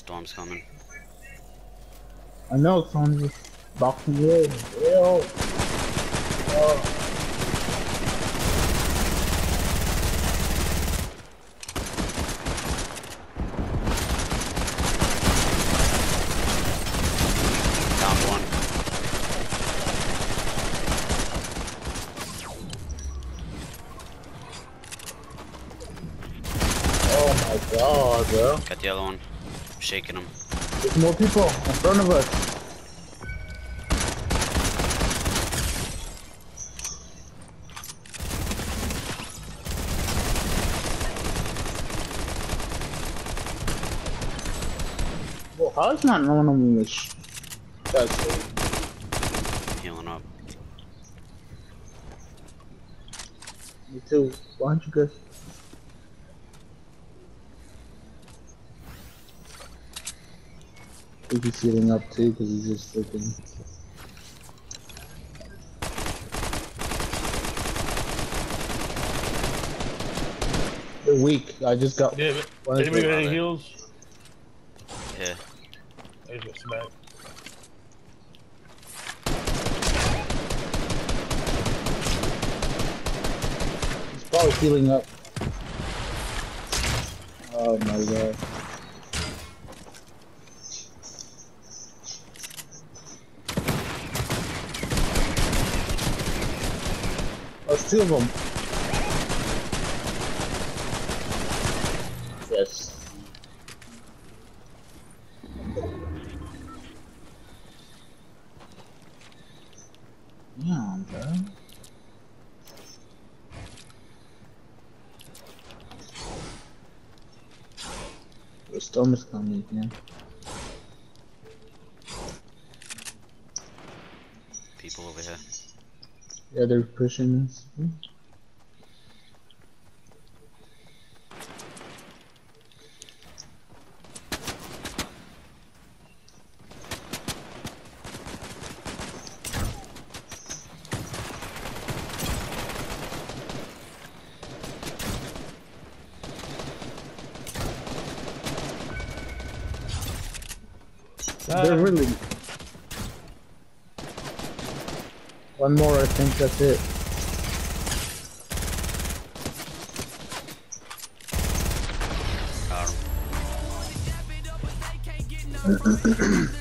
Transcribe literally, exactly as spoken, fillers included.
Storm's coming. I know, someone's just boxing you in. Ew. Oh. Down one. Oh my god, bro. Got the other one. I'm shaking him. There's more people in front of us. Well, how is not no one on this? That's it. Healing up. Me too. Why don't you guys? I think he's healing up too because he's just freaking. They're weak. I just got. Yeah, but anybody got any heals? Yeah. I just got smacked. He's probably healing up. Oh my god. There's two of them. Yes. Yeah, bro. The storm is coming again. People over here. Yeah, they're pushing us. They're really. One more, I think that's it. Um,